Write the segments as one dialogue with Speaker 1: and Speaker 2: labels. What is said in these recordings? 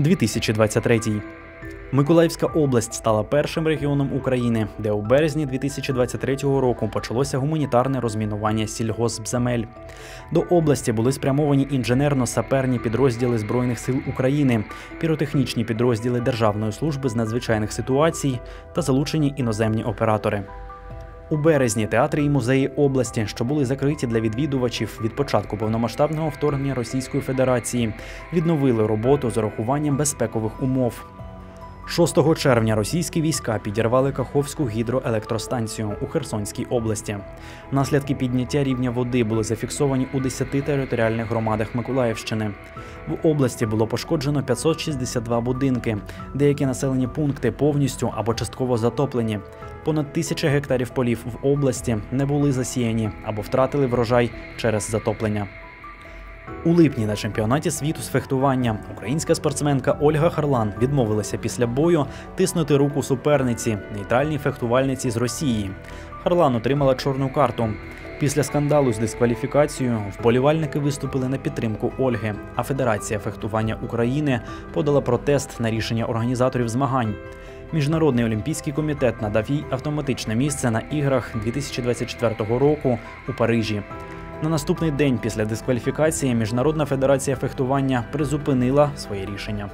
Speaker 1: 2023. Миколаївська область стала першим регіоном України, де у березні 2023 року почалося гуманітарне розмінування сільгоспземель. До області були спрямовані інженерно-саперні підрозділи Збройних сил України, піротехнічні підрозділи Державної служби з надзвичайних ситуацій та залучені іноземні оператори. У березні театри і музеї області, що були закриті для відвідувачів від початку повномасштабного вторгнення Російської Федерації, відновили роботу з урахуванням безпекових умов. 6 червня російські війська підірвали Каховську гідроелектростанцію у Херсонській області. Наслідки підняття рівня води були зафіксовані у 10 територіальних громадах Миколаївщини. В області було пошкоджено 562 будинки, деякі населені пункти повністю або частково затоплені. Понад 1000 гектарів полів в області не були засіяні або втратили врожай через затоплення. У липні на чемпіонаті світу з фехтування українська спортсменка Ольга Харлан відмовилася після бою тиснути руку суперниці, нейтральній фехтувальниці з Росії. Харлан отримала чорну карту. Після скандалу з дискваліфікацією вболівальники виступили на підтримку Ольги, а Федерація фехтування України подала протест на рішення організаторів змагань. Міжнародний олімпійський комітет надав їй автоматичне місце на іграх 2024 року у Парижі. На наступний день після дискваліфікації Міжнародна федерація фехтування призупинила своє рішення.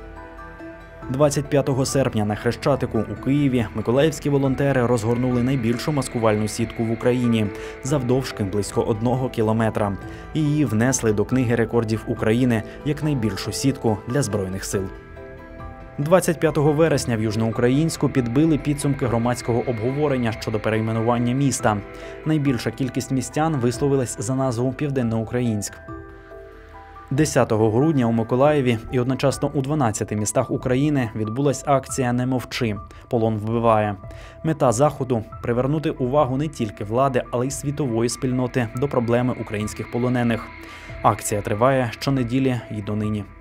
Speaker 1: 25 серпня на Хрещатику у Києві миколаївські волонтери розгорнули найбільшу маскувальну сітку в Україні завдовжки близько 1 кілометра. Її внесли до Книги рекордів України як найбільшу сітку для Збройних сил. 25 вересня в Южноукраїнську підбили підсумки громадського обговорення щодо перейменування міста. Найбільша кількість містян висловилась за назву Південноукраїнськ. 10 грудня у Миколаєві і одночасно у 12 містах України відбулась акція «Не мовчи. Полон вбиває». Мета заходу – привернути увагу не тільки влади, але й світової спільноти до проблеми українських полонених. Акція триває щонеділі й донині.